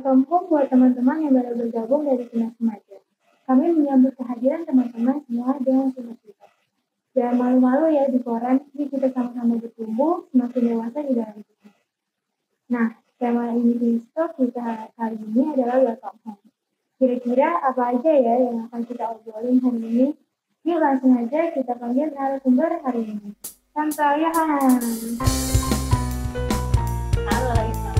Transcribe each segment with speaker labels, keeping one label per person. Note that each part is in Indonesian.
Speaker 1: Welcome home buat teman-teman yang baru bergabung dari Tunas Remaja. Kami menyambut kehadiran teman-teman semua dengan sukacita. Jangan malu-malu ya di koran, jadi kita sama-sama bertumbuh, semakin dewasa di dalam kita. Nah, tema ini kita kali ini adalah welcome home. Kira-kira apa aja ya yang akan kita obrolin hari ini? Yuk langsung aja kita panggil narasumber hari ini. Santa Yahan.
Speaker 2: Halo Ivan.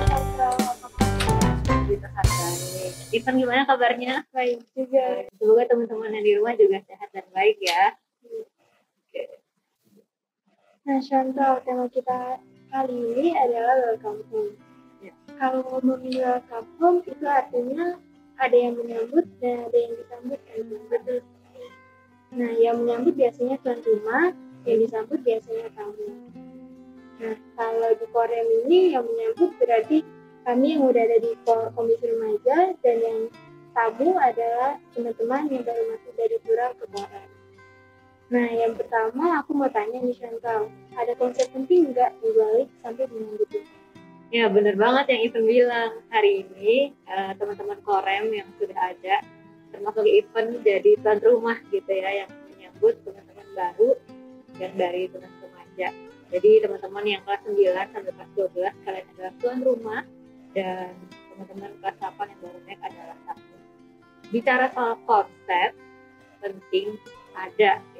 Speaker 2: Ivan gimana kabarnya?
Speaker 1: Baik juga.
Speaker 2: Semoga teman-teman yang di rumah juga sehat dan baik ya. Oke.
Speaker 1: Nah Chantal, tema kita kali ini adalah welcome home.
Speaker 2: Ya.
Speaker 1: Kalau ngomongin welcome home itu artinya ada yang menyambut dan ada yang disambut kan? Betul. Nah yang menyambut biasanya tuan rumah, yang disambut biasanya tamu. Nah kalau di Korea ini yang menyambut berarti kami yang udah ada di komisi remaja dan yang tamu adalah teman-teman yang baru masuk dari Pura ke Korea. Nah, yang pertama aku mau tanya nih Chantal, ada konsep penting nggak di balik sampai menyambut itu?
Speaker 2: Ya benar banget yang Ivan bilang. Hari ini teman-teman Korem yang sudah ada, termasuk Ivan jadi tuan rumah gitu ya, yang menyambut teman-teman baru yang dari Tunas Remaja. Jadi teman-teman yang kelas 9 sampai kelas 12 kalian adalah tuan rumah, dan teman-teman kelas 8 yang baru naik adalah tamu. Bicara soal konsep penting ada gitu.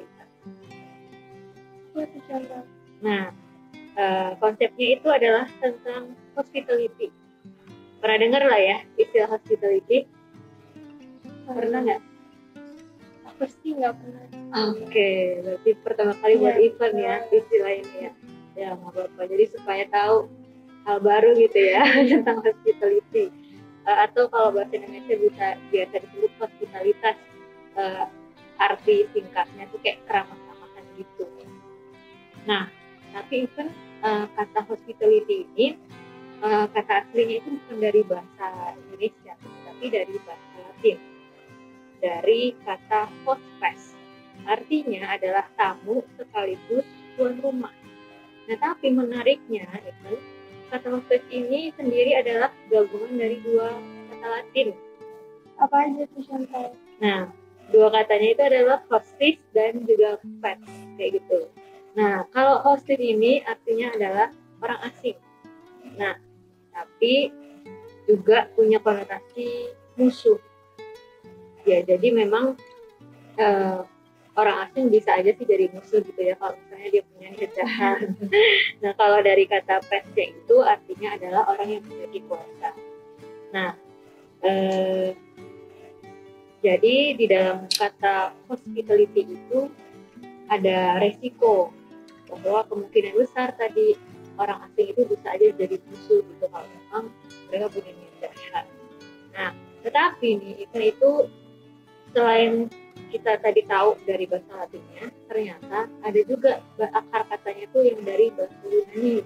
Speaker 2: Nah, konsepnya itu adalah tentang hospitality. Pernah dengar lah ya istilah hospitality? Pernah nggak?
Speaker 1: Aku sih nggak pernah.
Speaker 2: Oke, berarti pertama kali buat Ivan ya istilah ini ya. Ya nggak apa-apa. Jadi supaya tahu hal baru gitu ya tentang hospitality. Atau kalau bahasa Indonesia biasa disebut hospitalitas. Arti singkatnya tuh kayak keramah-tamahan gitu. Nah, tapi even kata hospitality ini kata aslinya itu bukan dari bahasa Indonesia, tapi dari bahasa Latin, dari kata hospes. Artinya adalah tamu sekaligus tuan rumah. Nah, tapi menariknya itu kata hospes ini sendiri adalah gabungan dari dua kata Latin.
Speaker 1: Apa aja tuh Chantal?
Speaker 2: Nah, dua katanya itu adalah hostis dan juga pet, kayak gitu. Nah, kalau hostis ini artinya adalah orang asing. Nah, tapi juga punya konotasi musuh. Ya, jadi memang orang asing bisa aja sih jadi musuh gitu ya, kalau misalnya dia punya niat jahat. Nah, kalau dari kata petnya itu artinya adalah orang yang memiliki kuasa. Nah, jadi di dalam kata hospitality itu ada resiko bahwa kemungkinan besar tadi orang asing itu bisa aja jadi musuh gitu kalau memang mereka punya niat jahat. Nah, tetapi nih itu selain kita tadi tahu dari bahasa Latinnya, ternyata ada juga akar katanya itu yang dari bahasa Yunani.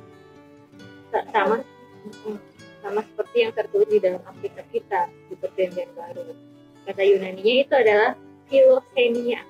Speaker 2: Sama seperti yang tertulis di dalam Alkitab kita di Perjanjian Baru. Kata Yunaninya itu adalah philoxenia.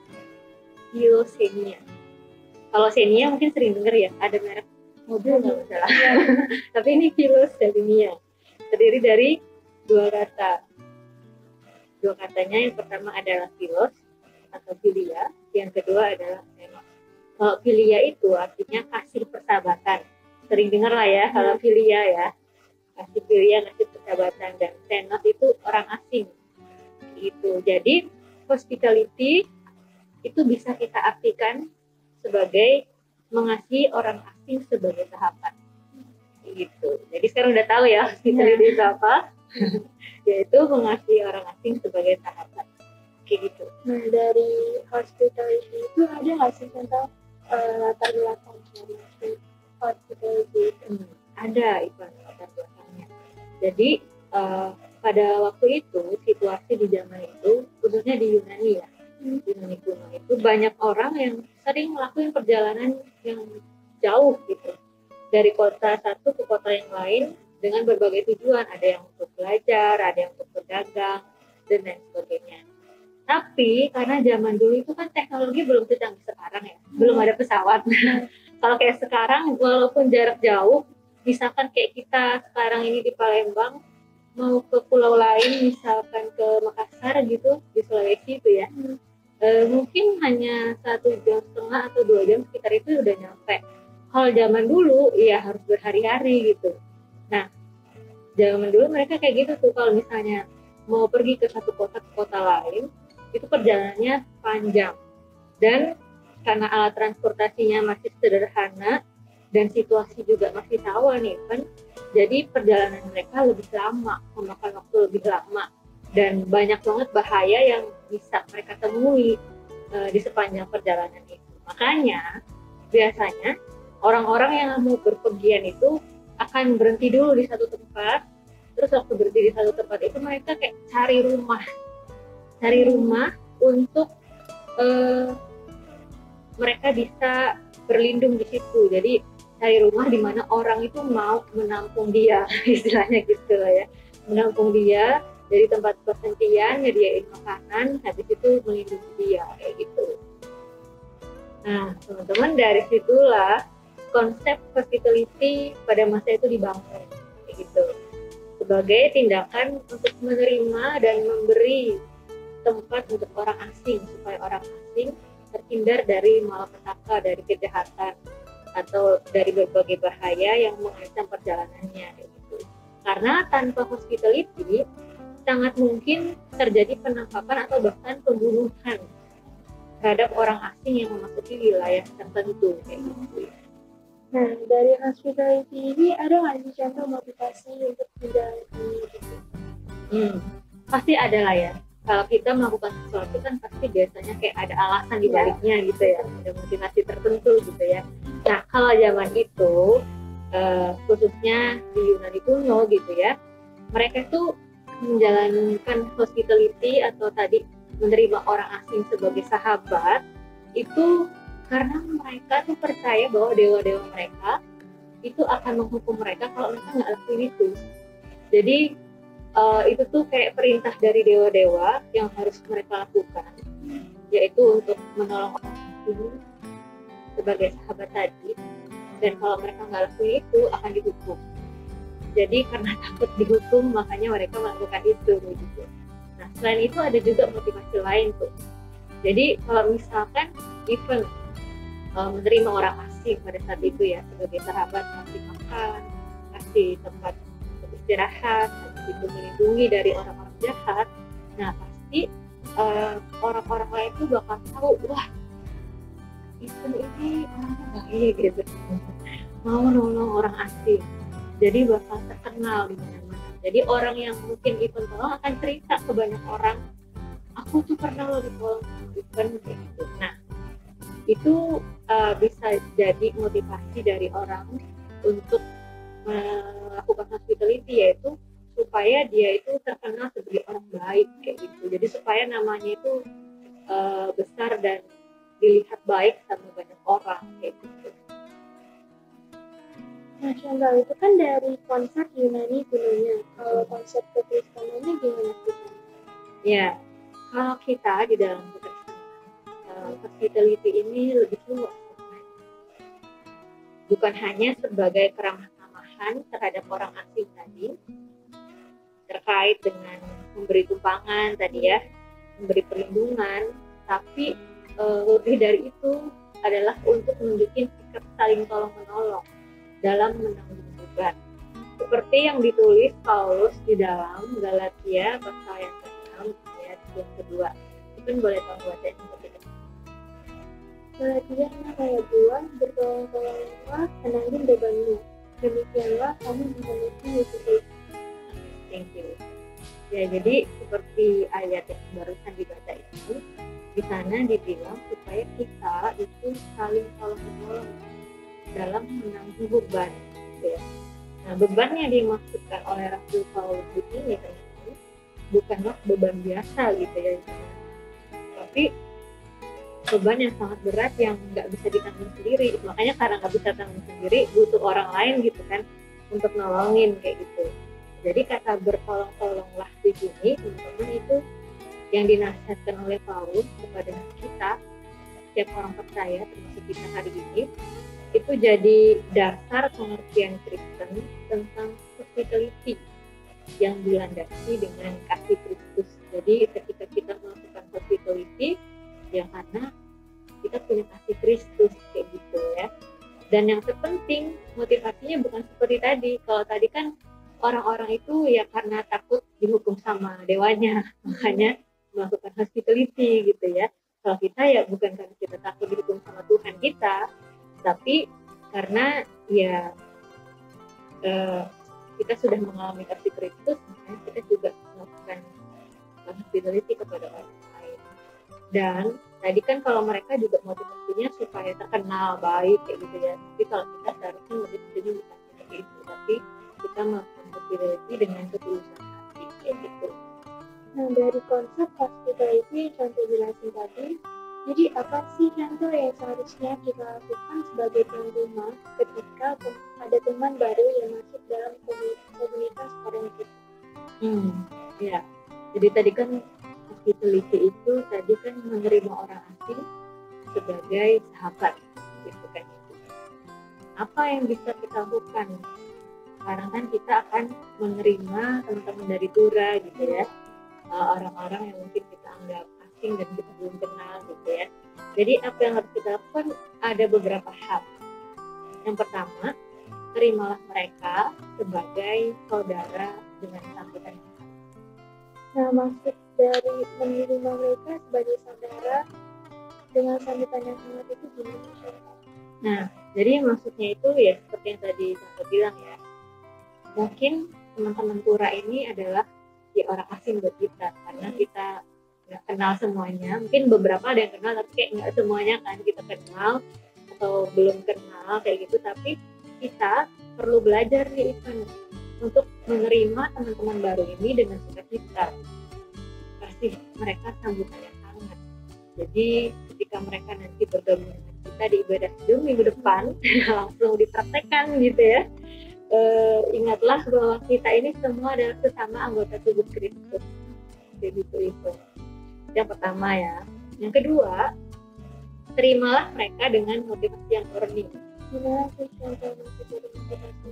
Speaker 2: Kalau xenia mungkin sering dengar ya, ada merek mobil nggak masalah. Tapi ini philoxenia. Terdiri dari dua kata. Dua katanya yang pertama adalah philos atau philia, yang kedua adalah xenos. Kalau philia itu artinya kasih persahabatan. Sering dengar lah ya kalau philia ya. Kasih philia, kasih persahabatan, dan xenos itu orang asing. Gitu. Jadi hospitality itu bisa kita artikan sebagai mengasihi orang asing sebagai sahabat. Gitu. Jadi sekarang udah tahu ya hospitality itu apa? Yaitu mengasihi orang asing sebagai sahabat. Kayak gitu.
Speaker 1: Nah, dari hospitality itu ada nggak sih tentang latar belakang dari hospitality itu?
Speaker 2: Ada Ivan latar belakangnya. Jadi pada waktu itu situasi di zaman itu khususnya di Yunani ya, di Yunani kuno itu banyak orang yang sering melakukan perjalanan yang jauh gitu dari kota satu ke kota yang lain dengan berbagai tujuan. Ada yang untuk belajar, ada yang untuk berdagang dan lain sebagainya. Tapi karena zaman dulu itu kan teknologi belum secanggih sekarang ya, belum ada pesawat. Kalau kayak sekarang walaupun jarak jauh, misalkan kayak kita sekarang ini di Palembang, mau ke pulau lain, misalkan ke Makassar gitu di Sulawesi itu ya, mungkin hanya 1,5 jam atau 2 jam sekitar itu udah nyampe. Kalau zaman dulu ya harus berhari-hari gitu. Nah, zaman dulu mereka kayak gitu tuh, kalau misalnya mau pergi ke satu kota ke kota lain itu perjalanannya panjang, dan karena alat transportasinya masih sederhana dan situasi juga masih rawan nih kan, jadi perjalanan mereka lebih lama, memakan waktu lebih lama, dan banyak banget bahaya yang bisa mereka temui di sepanjang perjalanan itu. Makanya biasanya orang-orang yang mau berpergian itu akan berhenti dulu di satu tempat, terus waktu berhenti di satu tempat itu mereka kayak cari rumah untuk mereka bisa berlindung di situ. Jadi cari rumah di mana orang itu mau menampung dia, istilahnya gitu lah ya, menampung dia dari tempat perhentian, nyediain makanan, habis itu melindungi dia kayak gitu. Nah, teman-teman, dari situlah konsep hospitality pada masa itu dibangun kayak gitu, sebagai tindakan untuk menerima dan memberi tempat untuk orang asing, supaya orang asing terhindar dari malapetaka, dari kejahatan, atau dari berbagai bahaya yang mengancam perjalanannya gitu. Karena tanpa hospitality sangat mungkin terjadi penangkapan atau bahkan pembunuhan terhadap orang asing yang memasuki wilayah tertentu kayak gitu.
Speaker 1: Nah, dari hospitality ini ada nggak sih contoh motivasi untuk menjalankan itu?
Speaker 2: Pasti ada lah ya. Kalau kita melakukan sesuatu kan pasti biasanya kayak ada alasan di baliknya gitu ya, ada motivasi tertentu gitu ya. Nah, kalau zaman itu khususnya di Yunani kuno gitu ya, mereka tuh menjalankan hospitality atau tadi menerima orang asing sebagai sahabat itu karena mereka tuh percaya bahwa dewa-dewa mereka itu akan menghukum mereka kalau mereka nggak lakuin itu. Jadi itu tuh kayak perintah dari dewa-dewa yang harus mereka lakukan, yaitu untuk menolong orang asing sebagai sahabat tadi, dan kalau mereka nggak lakuin itu akan dihukum. Jadi karena takut dihukum makanya mereka melakukan itu gitu. Nah, selain itu ada juga motivasi lain tuh. Jadi kalau misalkan event menerima orang asing pada saat itu ya sebagai sahabat, kasih makan, kasih tempat istirahat, itu melindungi dari orang-orang jahat. Nah, pasti orang-orang lain tuh bakal tahu, wah event ini orangnya baik gitu, mau nolong orang asing, jadi bakal terkenal di mana-mana. Jadi orang yang mungkin event tolong akan cerita ke banyak orang, aku tuh pernah loh ditolong event kayak gitu. Nah, itu bisa jadi motivasi dari orang untuk melakukan hospitality, yaitu supaya dia itu terkenal sebagai orang baik kayak gitu. Jadi supaya namanya itu besar dan dilihat baik sama banyak orang kayak gitu.
Speaker 1: Nah, contoh itu kan dari konsep Yunani kunonya. Kalau konsep kekristenannya gimana sih?
Speaker 2: Ya, kalau kita di dalam kekristenan, hospitality ini lebih luas. Bukan hanya sebagai keramah-tamahan terhadap orang asing tadi, terkait dengan memberi tumpangan tadi ya, memberi perlindungan, tapi lebih dari itu adalah untuk menunjukkan sikap saling tolong-menolong dalam menanggung beban. Seperti yang ditulis Paulus di dalam Galatia pasal yang ke-6 ayat yang kedua. Mungkin boleh tolong baca seperti itu.
Speaker 1: Galatia 6 ayat 2, bertolong-tolonglah menanggung bebanmu. Demikianlah kamu memiliki Yesus.
Speaker 2: Thank you. Ya, jadi seperti ayat yang barusan dibaca itu, di sana dibilang supaya kita itu saling tolong-menolong dalam menanggung beban. Ya. Nah, beban yang dimaksudkan oleh Rasul Paulus di sini bukanlah beban biasa gitu ya, tapi beban yang sangat berat yang nggak bisa ditanggung sendiri. Makanya karena nggak bisa tanggung sendiri, butuh orang lain gitu kan untuk nolongin kayak gitu. Jadi kata bertolong-tolonglah di sini, teman-teman, itu yang dinasihatkan oleh Paulus kepada kita, setiap orang percaya termasuk kita hari ini, itu jadi dasar pengertian Kristen tentang hospitality. yang dilandasi dengan kasih Kristus. Jadi ketika kita melakukan hospitality, ya karena kita punya kasih Kristus kayak gitu ya. Dan yang terpenting motivasinya bukan seperti tadi. Kalau tadi kan orang-orang itu ya karena takut dihukum sama dewanya, makanya melakukan hospitality gitu ya. Kalau kita ya bukan karena kita takut dihukum sama Tuhan kita, tapi karena ya kita sudah mengalami kasih Kristus, makanya kita juga melakukan hospitality kepada orang lain. Dan tadi kan kalau mereka juga motivasinya supaya terkenal baik kayak gitu ya, tapi kalau kita seharusnya motivasinya bukan seperti itu, tapi kita melakukan hospitality dengan ketulusan hati kayak gitu.
Speaker 1: Nah, dari konsep hospitality contoh jelasin tadi, jadi apa sih contoh yang seharusnya kita lakukan sebagai tuan rumah ketika ada teman baru yang masuk dalam komunitas orang kita?
Speaker 2: Ya, jadi tadi kan hospitality itu tadi kan menerima orang asing sebagai sahabat gitu kan. Apa yang bisa kita lakukan? Sekarang kan kita akan menerima teman-teman dari Tura gitu ya, orang-orang yang mungkin kita anggap asing dan kita belum kenal gitu ya. Jadi apa yang harus kita lakukan? Ada beberapa hal. Yang pertama, terimalah mereka sebagai saudara dengan sambutan.
Speaker 1: Nah, maksud dari menerima mereka sebagai saudara dengan sambutan yang hangat itu gimana?
Speaker 2: Nah, jadi maksudnya itu ya seperti yang tadi saya bilang ya, mungkin teman-teman Tura ini adalah ya orang asing buat kita karena kita nggak kenal semuanya. Mungkin beberapa ada yang kenal tapi kayak nggak semuanya kan kita kenal atau belum kenal kayak gitu. Tapi kita perlu belajar nih Ivan untuk menerima teman-teman baru ini dengan sukacita, kasih mereka sambutan yang hangat. Jadi ketika mereka nanti bergabung dengan kita di ibadah Zoom minggu depan langsung dipraktekkan gitu ya. Ingatlah bahwa kita ini semua adalah sesama anggota tubuh Kristus. Begitu itu. Yang pertama ya. Yang kedua, terimalah mereka dengan motivasi yang murni.
Speaker 1: Gimana sih contoh motivasi?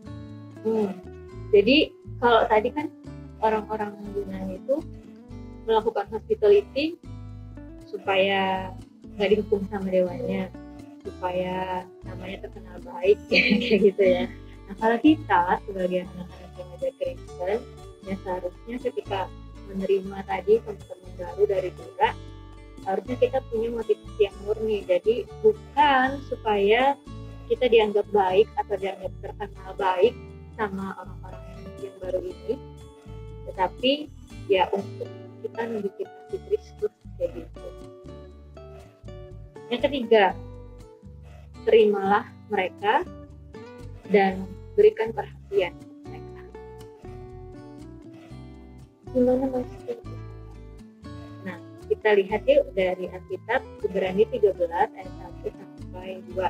Speaker 2: Jadi kalau tadi kan orang-orang Yunani itu melakukan hospitality supaya nggak dihukum sama dewanya, supaya namanya terkenal baik kayak gitu ya. Nah kalau kita sebagai anak-anak yang ada Kristen, ya seharusnya ketika menerima tadi teman-teman baru dari Tura, harusnya kita punya motivasi yang murni. Jadi bukan supaya kita dianggap baik atau dianggap terkenal baik sama orang-orang yang baru ini, tetapi ya untuk kita nunjukin kasih Kristus kayak gitu. Yang ketiga, terimalah mereka dan berikan perhatian mereka.
Speaker 1: Gimana maksudnya?
Speaker 2: Nah, kita lihat yuk dari Alkitab Ibrani 13 ayat 1 sampai 2.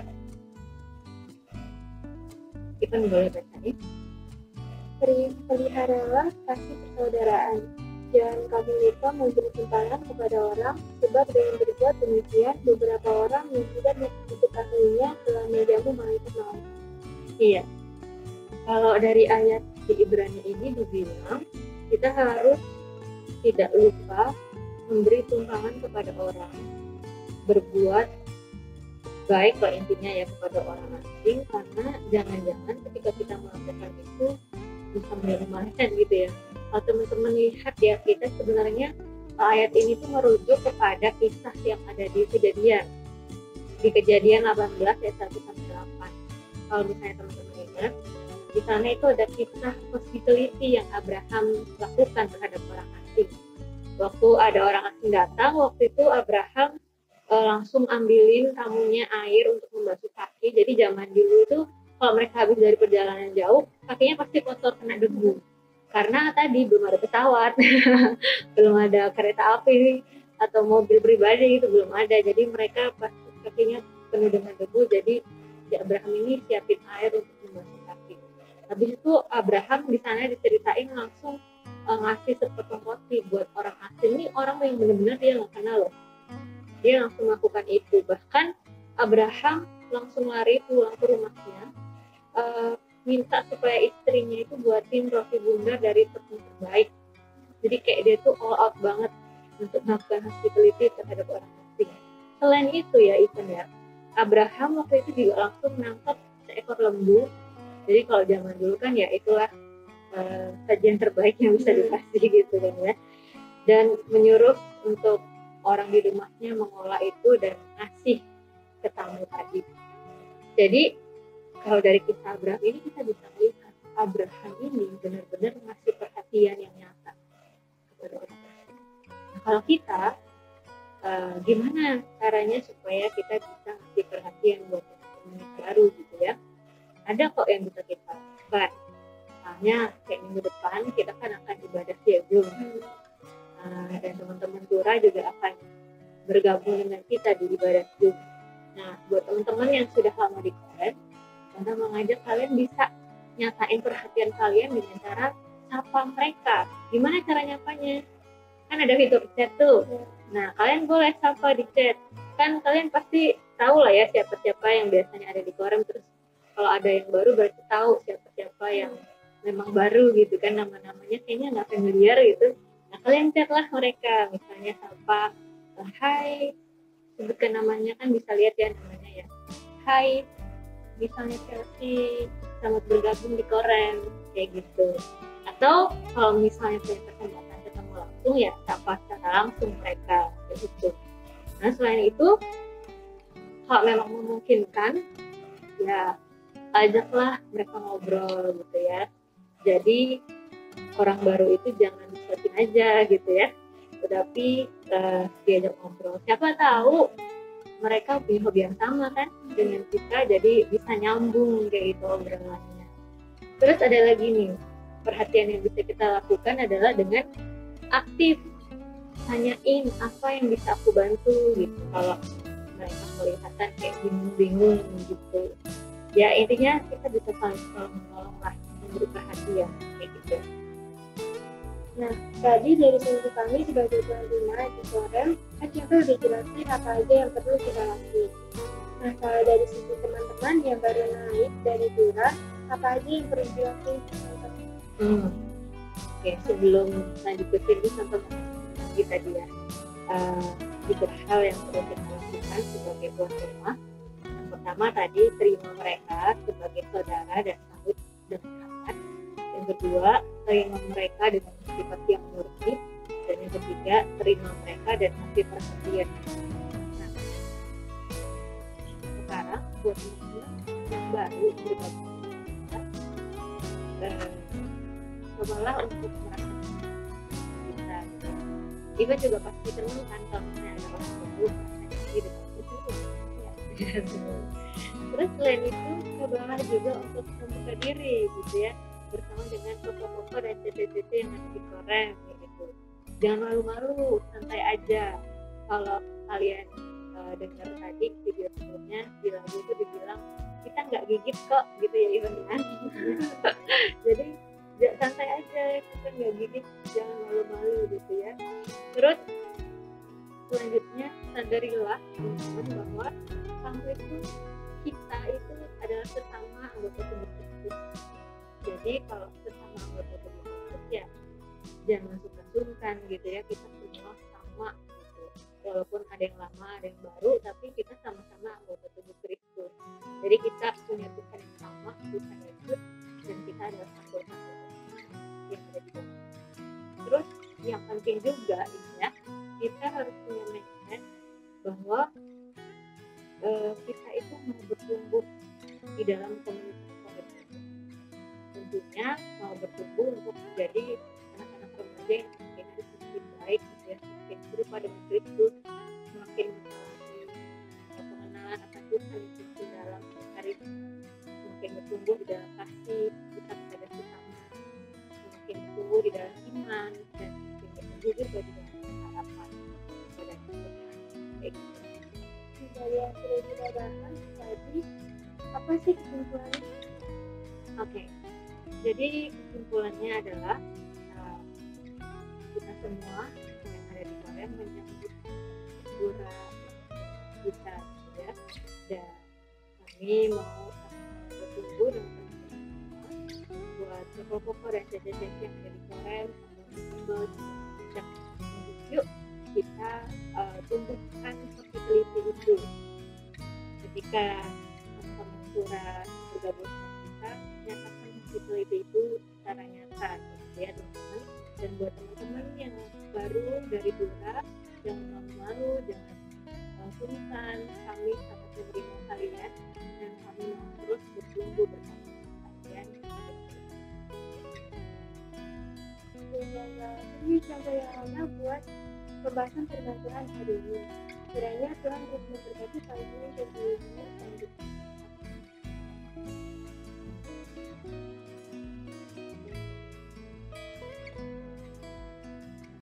Speaker 2: Kita boleh baca nih.
Speaker 1: Peliharalah kasih persaudaraan. Jangan kamu lupa memberi tumpangan kepada orang, sebab dengan berbuat demikian beberapa orang yang tidak diketahuinya telah menjamu malaikat maut.
Speaker 2: Iya. Kalau dari ayat di Ibrani ini dibilang kita harus tidak lupa memberi tumpangan kepada orang, berbuat baik lah intinya ya kepada orang asing, karena jangan-jangan ketika kita melakukan itu bisa menjadi malaikat gitu ya. Kalau teman-teman lihat ya, kita sebenarnya ayat ini tuh merujuk kepada kisah yang ada di Kejadian. Di Kejadian 18 ayat 1 sampai 8. Kalau misalnya teman-teman ingat, di sana itu ada kisah hospitality yang Abraham lakukan terhadap orang asing. Waktu ada orang asing datang, waktu itu Abraham langsung ambilin tamunya air untuk membasuh kaki. Jadi zaman dulu itu kalau mereka habis dari perjalanan jauh, kakinya pasti kotor kena debu. Karena tadi belum ada pesawat, belum ada kereta api atau mobil pribadi itu belum ada. Jadi mereka pasti kakinya penuh dengan debu. Jadi si Abraham ini siapin air untuk membasuh kaki. Habis itu Abraham di sana diceritain langsung ngasih sepotong roti buat orang asing. Ini orang yang benar-benar dia nggak kenal loh. Dia langsung melakukan itu. Bahkan Abraham langsung lari pulang ke rumahnya minta supaya istrinya itu buatin roti bundar dari tepung terbaik. Jadi kayak dia tuh all out banget untuk melakukan hospitality terhadap orang asing. Selain itu ya Ethan ya, Abraham waktu itu juga langsung menangkap seekor lembu. Jadi kalau zaman dulu kan ya itulah sajian terbaik yang bisa dikasih gitu kan ya. Dan menyuruh untuk orang di rumahnya mengolah itu dan ngasih ke tamu tadi. Jadi kalau dari kisah Abraham ini kita bisa lihat Abraham ini benar-benar ngasih perhatian yang nyata kepada orang asing. Nah, kalau kita gimana caranya supaya kita bisa ngasih perhatian buat teman baru gitu ya? Ada kok yang bisa kita lakukan. Misalnya kayak minggu depan kita kan akan ibadah Zoom. Dan teman-teman Tura juga akan bergabung dengan kita di ibadah Zoom. Nah, buat teman-teman yang sudah lama di Korea, Tante mengajak kalian bisa nyatain perhatian kalian dengan cara sapa mereka. Gimana cara nyapanya? Kan ada fitur chat tuh. Nah, kalian boleh sapa di chat. Kan kalian pasti tahu lah ya siapa-siapa yang biasanya ada di Korea. Terus kalau ada yang baru berarti tahu siapa-siapa yang memang baru gitu kan, nama-namanya kayaknya nggak familiar gitu. Nah, kalian chat lah mereka, misalnya sapa, hai, sebutkan namanya, kan bisa lihat ya namanya ya. Hai, misalnya Chelsea, selamat bergabung di Koren, kayak gitu. Atau kalau misalnya punya kesempatan ketemu langsung ya sapa secara langsung mereka, kayak gitu. Nah, selain itu, kalau memang memungkinkan, ya ajaklah mereka ngobrol gitu ya. Jadi orang baru itu jangan dicuekin aja gitu ya, tetapi diajak ngobrol. Siapa tahu mereka punya hobi yang sama kan dengan kita, jadi bisa nyambung kayak gitu obrolannya. Terus ada lagi nih, perhatian yang bisa kita lakukan adalah dengan aktif tanyain apa yang bisa aku bantu gitu. Kalau mereka kelihatan kayak bingung-bingung gitu, ya intinya kita bisa saling menolong lah, memberi perhatian kayak gitu.
Speaker 1: Nah, tadi dari sisi kami sebagai tuan rumah di Korem, kan kita udah jelasin apa aja yang perlu kita lakukan. Nah, kalau dari sisi teman-teman yang baru naik dari Tura, apa aja yang perlu dilakukan teman-teman?
Speaker 2: Oke, sebelum lanjut ke sini sampai kita dia tiga hal yang perlu kita lakukan sebagai tuan rumah. Yang pertama tadi terima mereka sebagai saudara dan sambut dengan hangat. Yang kedua, terima mereka dengan sifat yang murni. Dan yang ketiga, terima mereka dan kasih perhatian. Nah, sekarang buat teman-teman yang baru bergabung kita, cobalah untuk merasakan kita. Iva juga pasti senang kan kalau misalnya ada orang baru rasanya dengan itu. Terus selain itu, cobalah juga untuk membuka diri gitu ya, bersama dengan toko-toko dan CC-CC yang ada di Korea gitu. Jangan malu-malu, santai aja. Kalau kalian dengar tadi video sebelumnya di lagu itu dibilang kita nggak gigit kok gitu ya Ivan kan. Jadi santai aja, kita nggak gigit, jangan malu-malu gitu ya. Terus selanjutnya sadarilah teman-teman bahwa kamu itu, kita itu adalah sesama anggota tubuh Kristus. Jadi kalau sesama anggota tubuh Kristus ya jangan sungkan gitu ya, kita semua sama gitu. Walaupun ada yang lama, ada yang baru, tapi kita sama-sama anggota tubuh Kristus. Jadi kita punya Tuhan yang sama, Tuhan Yesus, dan kita adalah anggota yang ada di dalam. Terus yang penting juga ini ya, kita harus punya mindset bahwa kita itu mau bertumbuh di dalam komunitas Korea. Tentunya mau bertumbuh untuk menjadi anak-anak remaja yang semakin hari semakin baik gitu ya, semakin serupa dengan Kristus, semakin mengalami pengenalan akan Tuhan Yesus di dalam hari, semakin bertumbuh di dalam kasih kita kepada sesama, semakin bertumbuh di dalam iman, dan semakin bertumbuh juga di dalam harapan kepada Tuhan. Kayak gitu.
Speaker 1: Dari yang sudah kita bahas tadi, apa sih kesimpulannya?
Speaker 2: Oke, jadi kesimpulannya adalah kita semua yang ada di Korea menyambut Tura kita ya, dan kami mau bertumbuh dengan toko-toko dan jajan-jajan yang ada di Korem atau macam. Yuk kita tumbuhkan hospitality itu. Ketika teman-teman Sura bergabung dengan kita, nyatakan hospitality itu secara nyata gitu ya teman-teman. Dan buat teman-teman yang baru dari Dura, jangan malu-malu, jangan sungkan, kami sangat menerima kalian dan kami mau terus bertumbuh bersama kalian.
Speaker 1: Ini contoh yang lama buat pembahasan firman Tuhan hari ini. Kiranya Tuhan terus memberkati kalian dan dirinya